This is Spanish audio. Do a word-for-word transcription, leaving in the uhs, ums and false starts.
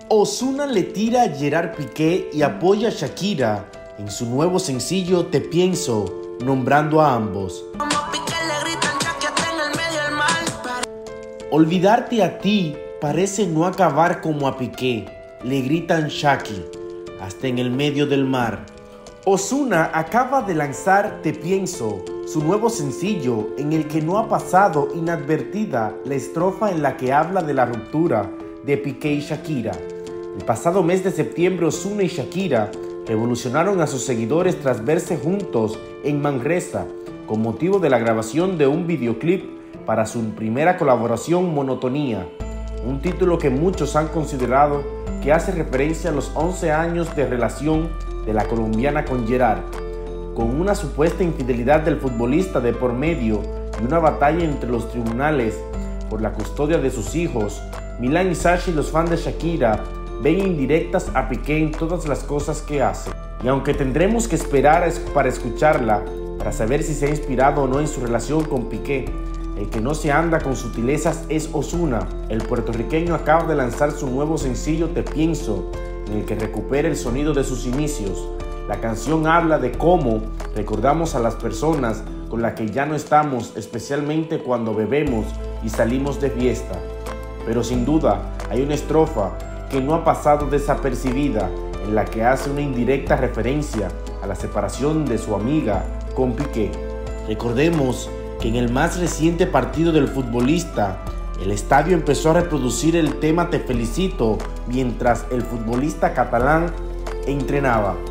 Ozuna le tira a Gerard Piqué y apoya a Shakira en su nuevo sencillo Te Pienso, nombrando a ambos. Olvidarte a ti parece no acabar como a Piqué, le gritan Shaki, hasta en el medio del mar. Ozuna acaba de lanzar Te Pienso, su nuevo sencillo en el que no ha pasado inadvertida la estrofa en la que habla de la ruptura de Piqué y Shakira. El pasado mes de septiembre, Ozuna y Shakira revolucionaron a sus seguidores tras verse juntos en Manresa con motivo de la grabación de un videoclip para su primera colaboración, Monotonía, un título que muchos han considerado que hace referencia a los once años de relación de la colombiana con Gerard. Con una supuesta infidelidad del futbolista de por medio y una batalla entre los tribunales por la custodia de sus hijos, Milán y Sacha y los fans de Shakira ven indirectas a Piqué en todas las cosas que hace. Y aunque tendremos que esperar para escucharla para saber si se ha inspirado o no en su relación con Piqué, el que no se anda con sutilezas es Ozuna. El puertorriqueño acaba de lanzar su nuevo sencillo Te Pienso, en el que recupera el sonido de sus inicios. La canción habla de cómo recordamos a las personas con las que ya no estamos, especialmente cuando bebemos y salimos de fiesta. Pero sin duda hay una estrofa que no ha pasado desapercibida, en la que hace una indirecta referencia a la separación de su amiga con Piqué. Recordemos que en el más reciente partido del futbolista, el estadio empezó a reproducir el tema Te Felicito mientras el futbolista catalán entrenaba.